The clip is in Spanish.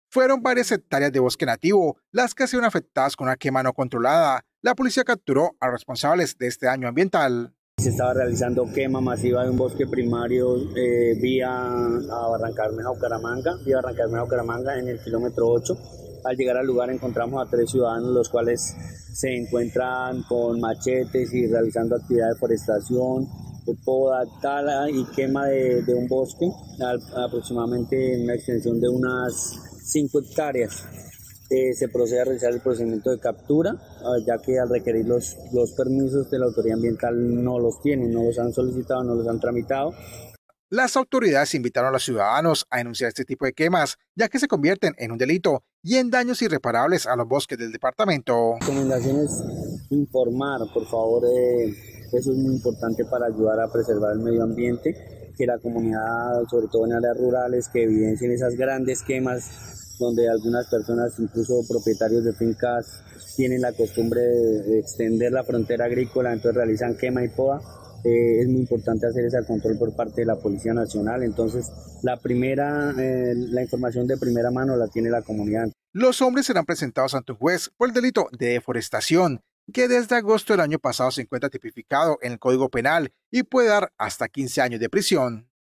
Fueron varias hectáreas de bosque nativo las que se vieron afectadas con una quema no controlada. La policía capturó a responsables de este daño ambiental. Se estaba realizando quema masiva de un bosque primario vía Barranca Bermeja, Bucaramanga, en el kilómetro 8. Al llegar al lugar encontramos a 3 ciudadanos, los cuales se encuentran con machetes y realizando actividad de forestación, de poda, tala y quema de un bosque, aproximadamente en una extensión de unas 5 hectáreas. Se procede a realizar el procedimiento de captura, ya que al requerir los permisos de la autoridad ambiental no los tienen, no los han solicitado, no los han tramitado. Las autoridades invitaron a los ciudadanos a denunciar este tipo de quemas, ya que se convierten en un delito y en daños irreparables a los bosques del departamento. La recomendación es informar, por favor, eso es muy importante para ayudar a preservar el medio ambiente, que la comunidad, sobre todo en áreas rurales, que evidencien esas grandes quemas donde algunas personas, incluso propietarios de fincas, tienen la costumbre de extender la frontera agrícola, entonces realizan quema y poda. Es muy importante hacer ese control por parte de la Policía Nacional. Entonces, la información de primera mano la tiene la comunidad. Los hombres serán presentados ante un juez por el delito de deforestación, que desde agosto del año pasado se encuentra tipificado en el Código Penal y puede dar hasta 15 años de prisión.